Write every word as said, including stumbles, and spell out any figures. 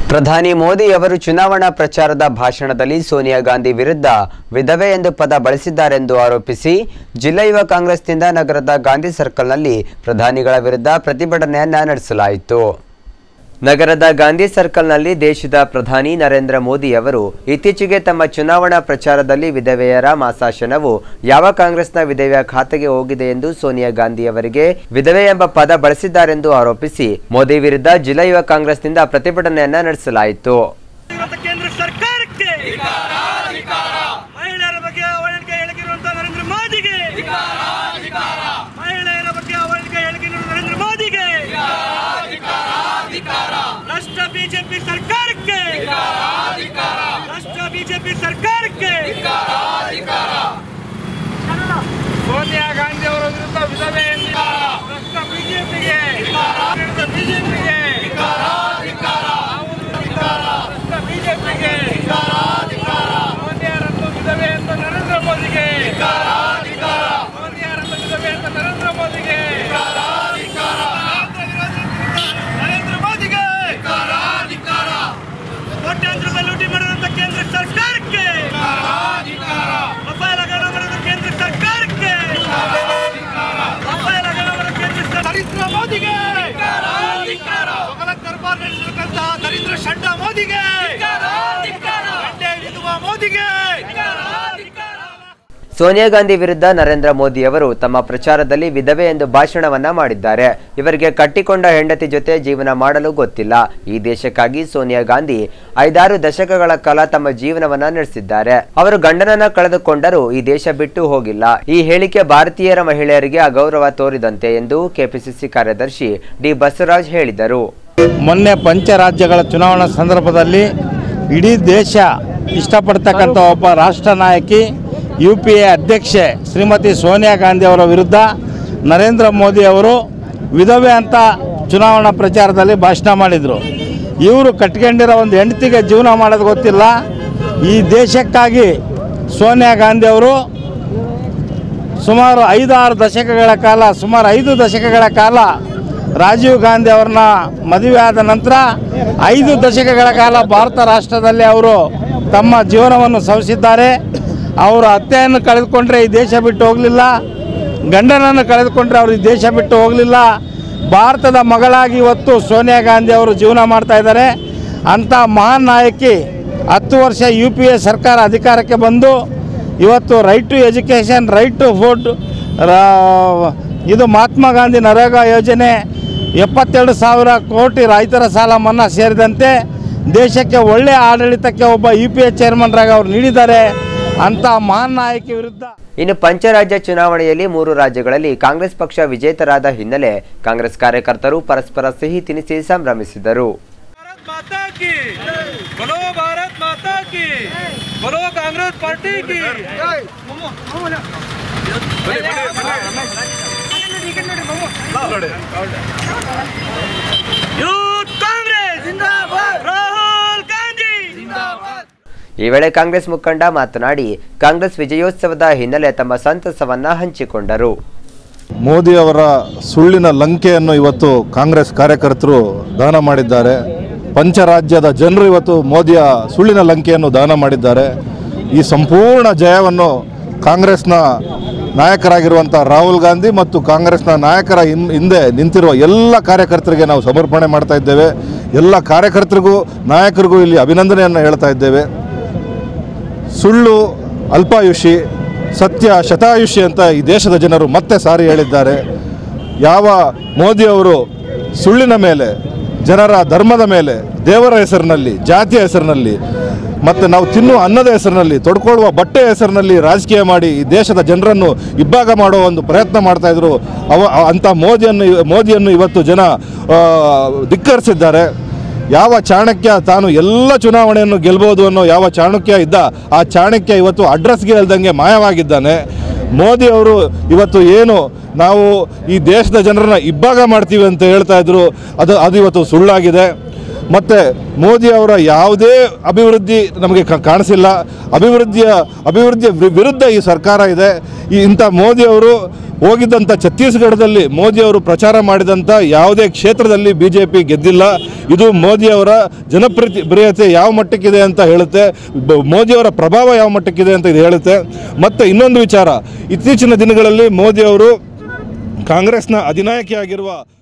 ಪ್ರಧಾನಿ ಮೋದಿ ಅವರು ಚುನಾವಣಾ ಪ್ರಚಾರದ ಭಾಷಣದಲ್ಲಿ ಸೋನಿಯಾ ಗಾಂಧಿ ವಿರುದ್ಧ ವಿಧವೆ ಎಂದು ಪದ ಬಳಸಿದ್ದಾರೆಂದು ಆರೋಪಿಸಿ ಜಿಲ್ಲಾ ಯುವ ಕಾಂಗ್ರೆಸ್ನಿಂದ ನಗರದ ಗಾಂಧಿ ಸರ್ಕಲ್ನಲ್ಲಿ ಪ್ರಧಾನಿಗಳ ವಿರುದ್ಧ ಪ್ರತಿಭಟನೆಯನ್ನ ನಡೆಸಲಾಯಿತು. ನಗರದ ಗಾಂಧಿ ಸರ್ಕಲ್ನಲ್ಲಿ ದೇಶದ ಪ್ರಧಾನಿ ನರೇಂದ್ರ ಮೋದಿ ಅವರು ಇತ್ತೀಚೆಗೆ ತಮ್ಮ ಚುನಾವಣಾ ಪ್ರಚಾರದಲ್ಲಿ ವಿಧವೆಯರ ಮಾಸಾಶನವು ಯಾವ ಕಾಂಗ್ರೆಸ್ನ ವಿಧವೆಯ ಖಾತೆಗೆ ಹೋಗಿದೆ ಎಂದು ಸೋನಿಯಾ ಗಾಂಧಿ ಅವರಿಗೆ ವಿಧವೆ ಎಂಬ ಪದ ಬಳಸಿದ್ದಾರೆಂದು ಆರೋಪಿಸಿ ಮೋದಿ ವಿರುದ್ಧ ಜಿಲ್ಲಾ ಯುವ ಕಾಂಗ್ರೆಸ್ನಿಂದ ಪ್ರತಿಭಟನೆಯನ್ನ ನಡೆಸಲಾಯಿತು. राष्ट्र बीजेपी सरकार के राष्ट्र बीजेपी सरकार के सोनिया गांधी ಅವರ ವಿರುದ್ಧ ವಿಧವೆ ರಾಷ್ಟ್ರ ಬಿಜೆಪಿಗೆ ಬಿಜೆಪಿಗೆ ರಾಷ್ಟ್ರ ಬಿಜೆಪಿಗೆ ಸೋನಿಯಾರನ್ನು ವಿಧವೆ ಅಂತ ನರೇಂದ್ರ ಮೋದಿಗೆ ಸೋನಿಯಾರನ್ನು ವಿಧವೆ ಅಂತ ನರೇಂದ್ರ ಮೋದಿಗೆ ಕೋಟ್ಯಾಂತರ ರೂಪಾಯಿ ಲೂಟಿ ಮಾಡಿದಂತ ಕೇಂದ್ರ ಸರ್ಕಾರಕ್ಕೆ ರಫೇಲ್ ಹಗರಣ ಮಾಡಿದ ಕೇಂದ್ರ ಸರ್ಕಾರಕ್ಕೆ ರಫೇಲ್ ಹಗರಣ ಮಾಡಿದ ಕೇಂದ್ರ ನರೇಂದ್ರ ಮೋದಿಗೆ ಮೊಘಲ ದರ್ಬಾರ್ ನಡೆಸಿದಂತ ನರೇಂದ್ರ ಷಡ್ಡ ಮೋದಿಗೆ ಮೋದಿಗೆ ಸೋನಿಯಾ ಗಾಂಧಿ ವಿರುದ್ಧ ನರೇಂದ್ರ ಮೋದಿ ಅವರು ತಮ್ಮ ಪ್ರಚಾರದಲ್ಲಿ ವಿಧವೆ ಎಂದು ಭಾಷಣವನ್ನ ಮಾಡಿದ್ದಾರೆ. ಇವರಿಗೆ ಕಟ್ಟಿಕೊಂಡ ಹೆಂಡತಿ ಜೊತೆ ಜೀವನ ಮಾಡಲು ಗೊತ್ತಿಲ್ಲ. ಈ ದೇಶಕ್ಕಾಗಿ ಸೋನಿಯಾ ಗಾಂಧಿ ಐದಾರು ದಶಕಗಳ ಕಾಲ ತಮ್ಮ ಜೀವನವನ್ನ ನಡೆಸಿದ್ದಾರೆ. ಅವರು ಗಂಡನನ್ನ ಕಳೆದುಕೊಂಡರೂ ಈ ದೇಶ ಬಿಟ್ಟು ಹೋಗಿಲ್ಲ. ಈ ಹೇಳಿಕೆ ಭಾರತೀಯರ ಮಹಿಳೆಯರಿಗೆ ಅಗೌರವ ತೋರಿದಂತೆ ಎಂದು ಕೆಪಿಸಿಸಿ ಕಾರ್ಯದರ್ಶಿ ಡಿ ಬಸವರಾಜ್ ಹೇಳಿದರು. ಮೊನ್ನೆ ಪಂಚರಾಜ್ಯಗಳ ಚುನಾವಣಾ ಸಂದರ್ಭದಲ್ಲಿ ಇಡೀ ದೇಶ ಇಷ್ಟಪಡ್ತಕ್ಕಂಥ ಒಬ್ಬ ರಾಷ್ಟ್ರ ನಾಯಕಿ ಯು ಪಿ ಎ ಅಧ್ಯಕ್ಷೆ ಶ್ರೀಮತಿ ಸೋನಿಯಾ ಗಾಂಧಿ ಅವರ ವಿರುದ್ಧ ನರೇಂದ್ರ ಮೋದಿ ಅವರು ವಿಧವೆ ಅಂತ ಚುನಾವಣಾ ಪ್ರಚಾರದಲ್ಲಿ ಭಾಷಣ ಮಾಡಿದರು. ಇವರು ಕಟ್ಕೊಂಡಿರೋ ಒಂದು ಹೆಂಡತಿಗೆ ಜೀವನ ಮಾಡೋದು ಗೊತ್ತಿಲ್ಲ. ಈ ದೇಶಕ್ಕಾಗಿ ಸೋನಿಯಾ ಗಾಂಧಿ ಅವರು ಸುಮಾರು ಐದಾರು ದಶಕಗಳ ಕಾಲ ಸುಮಾರು ಐದು ದಶಕಗಳ ಕಾಲ ರಾಜೀವ್ ಗಾಂಧಿ ಅವ್ರನ್ನ ಮದುವೆ ಆದ ನಂತರ ಐದು ದಶಕಗಳ ಕಾಲ ಭಾರತ ರಾಷ್ಟ್ರದಲ್ಲಿ ಅವರು ತಮ್ಮ ಜೀವನವನ್ನು ಸವಿಸಿದ್ದಾರೆ. ಅವರು ಅತ್ತೆಯನ್ನು ಕಳೆದುಕೊಂಡ್ರೆ ಈ ದೇಶ ಬಿಟ್ಟು ಹೋಗಲಿಲ್ಲ, ಗಂಡನನ್ನು ಕಳೆದುಕೊಂಡ್ರೆ ಅವರು ಈ ದೇಶ ಬಿಟ್ಟು ಹೋಗಲಿಲ್ಲ. ಭಾರತದ ಮಗಳಾಗಿ ಇವತ್ತು ಸೋನಿಯಾ ಗಾಂಧಿ ಅವರು ಜೀವನ ಮಾಡ್ತಾ ಇದ್ದಾರೆ. ಅಂಥ ಮಹಾನ್ ನಾಯಕಿ ಹತ್ತು ವರ್ಷ ಯು ಪಿ ಎ ಸರ್ಕಾರ ಅಧಿಕಾರಕ್ಕೆ ಬಂದು ಇವತ್ತು right to education, right to food, ಇದು ಮಹಾತ್ಮ ಗಾಂಧಿ ನರೇಗಾ ಯೋಜನೆ, ಎಪ್ಪತ್ತೆರಡು ಸಾವಿರ ಕೋಟಿ ರೈತರ ಸಾಲ ಮನ್ನಾ ಸೇರಿದಂತೆ ದೇಶಕ್ಕೆ ಒಳ್ಳೆಯ ಆಡಳಿತಕ್ಕೆ ಒಬ್ಬ ಯು ಪಿ ಎ ಚೇರ್ಮನ್ರಾಗಿ ಅವರು ನೀಡಿದ್ದಾರೆ. ಅಂತ ಮಹಾನ್ ನಾಯಕಿ ವಿರುದ್ಧ ಇನ್ನು ಪಂಚರಾಜ್ಯ ಚುನಾವಣೆಯಲ್ಲಿ ಮೂರು ರಾಜ್ಯಗಳಲ್ಲಿ ಕಾಂಗ್ರೆಸ್ ಪಕ್ಷ ವಿಜೇತರಾದ ಹಿನ್ನೆಲೆ ಕಾಂಗ್ರೆಸ್ ಕಾರ್ಯಕರ್ತರು ಪರಸ್ಪರ ಸಿಹಿ ತಿನಿಸಿ ಸಂಭ್ರಮಿಸಿದರು. ಈ ವೇಳೆ ಕಾಂಗ್ರೆಸ್ ಮುಖಂಡ ಮಾತನಾಡಿ ಕಾಂಗ್ರೆಸ್ ವಿಜಯೋತ್ಸವದ ಹಿನ್ನೆಲೆ ತಮ್ಮ ಸಂತಸವನ್ನ ಹಂಚಿಕೊಂಡರು. ಮೋದಿ ಅವರ ಸುಳ್ಳಿನ ಲಂಕೆಯನ್ನು ಇವತ್ತು ಕಾಂಗ್ರೆಸ್ ಕಾರ್ಯಕರ್ತರು ದಾನ ಮಾಡಿದ್ದಾರೆ. ಪಂಚರಾಜ್ಯದ ಜನರು ಇವತ್ತು ಮೋದಿಯ ಸುಳ್ಳಿನ ಲಂಕೆಯನ್ನು ದಾನ ಮಾಡಿದ್ದಾರೆ. ಈ ಸಂಪೂರ್ಣ ಜಯವನ್ನು ಕಾಂಗ್ರೆಸ್ನ ನಾಯಕರಾಗಿರುವಂಥ ರಾಹುಲ್ ಗಾಂಧಿ ಮತ್ತು ಕಾಂಗ್ರೆಸ್ನ ನಾಯಕರ ಹಿಂದೆ ನಿಂತಿರುವ ಎಲ್ಲ ಕಾರ್ಯಕರ್ತರಿಗೆ ನಾವು ಸಮರ್ಪಣೆ ಮಾಡ್ತಾ ಇದ್ದೇವೆ. ಎಲ್ಲ ಕಾರ್ಯಕರ್ತರಿಗೂ ನಾಯಕರಿಗೂ ಇಲ್ಲಿ ಅಭಿನಂದನೆಯನ್ನು ಹೇಳ್ತಾ ಇದ್ದೇವೆ. ಸುಳ್ಳು ಅಲ್ಪಾಯುಷಿ, ಸತ್ಯ ಶತಾಯುಷಿ ಅಂತ ಈ ದೇಶದ ಜನರು ಮತ್ತೆ ಸಾರಿ ಹೇಳಿದ್ದಾರೆ. ಯಾವ ಮೋದಿಯವರು ಸುಳ್ಳಿನ ಮೇಲೆ, ಜನರ ಧರ್ಮದ ಮೇಲೆ, ದೇವರ ಹೆಸರಿನಲ್ಲಿ, ಜಾತಿಯ ಹೆಸರಿನಲ್ಲಿ ಮತ್ತು ನಾವು ತಿನ್ನುವ ಅನ್ನದ ಹೆಸರಿನಲ್ಲಿ, ತೊಡ್ಕೊಳ್ಳುವ ಬಟ್ಟೆ ಹೆಸರಿನಲ್ಲಿ ರಾಜಕೀಯ ಮಾಡಿ ಈ ದೇಶದ ಜನರನ್ನು ಇಬ್ಬಾಗ ಮಾಡುವ ಒಂದು ಪ್ರಯತ್ನ ಮಾಡ್ತಾಯಿದ್ರು. ಅವ ಅಂಥ ಮೋದಿಯನ್ನು ಮೋದಿಯನ್ನು ಇವತ್ತು ಜನ ಧಿಕ್ಕರಿಸಿದ್ದಾರೆ. ಯಾವ ಚಾಣಕ್ಯ ತಾನು ಎಲ್ಲ ಚುನಾವಣೆಯನ್ನು ಗೆಲ್ಬೋದು ಅನ್ನೋ ಯಾವ ಚಾಣಕ್ಯ ಇದ್ದ ಆ ಚಾಣಕ್ಯ ಇವತ್ತು ಅಡ್ರೆಸ್ಗೆ ಇಲ್ದಂಗೆ ಮಾಯವಾಗಿದ್ದಾನೆ. ಮೋದಿ ಅವರು ಇವತ್ತು ಏನು ನಾವು ಈ ದೇಶದ ಜನರನ್ನ ಇಬ್ಬಾಗ ಮಾಡ್ತೀವಿ ಅಂತ ಹೇಳ್ತಾ ಇದ್ರು, ಅದು ಅದು ಇವತ್ತು ಸುಳ್ಳಾಗಿದೆ. ಮತ್ತು ಮೋದಿ ಅವರ ಯಾವುದೇ ಅಭಿವೃದ್ಧಿ ನಮಗೆ ಕಾಣಿಸಿಲ್ಲ. ಅಭಿವೃದ್ಧಿಯ ಅಭಿವೃದ್ಧಿಯ ವಿರುದ್ಧ ಈ ಸರ್ಕಾರ ಇದೆ. ಈ ಇಂಥ ಮೋದಿಯವರು ಹೋಗಿದ್ದಂಥ ಛತ್ತೀಸ್ಗಢದಲ್ಲಿ ಮೋದಿಯವರು ಪ್ರಚಾರ ಮಾಡಿದಂಥ ಯಾವುದೇ ಕ್ಷೇತ್ರದಲ್ಲಿ ಬಿ ಜೆ ಪಿ ಗೆದ್ದಿಲ್ಲ. ಇದು ಮೋದಿಯವರ ಜನಪ್ರಿಯ ಪ್ರಿಯತೆ ಯಾವ ಮಟ್ಟಕ್ಕಿದೆ ಅಂತ ಹೇಳುತ್ತೆ, ಮೋದಿಯವರ ಪ್ರಭಾವ ಯಾವ ಮಟ್ಟಕ್ಕಿದೆ ಅಂತ ಇದು ಹೇಳುತ್ತೆ. ಮತ್ತು ಇನ್ನೊಂದು ವಿಚಾರ, ಇತ್ತೀಚಿನ ದಿನಗಳಲ್ಲಿ ಮೋದಿಯವರು ಕಾಂಗ್ರೆಸ್ನ ಅಧಿನಾಯಕಿಯಾಗಿರುವ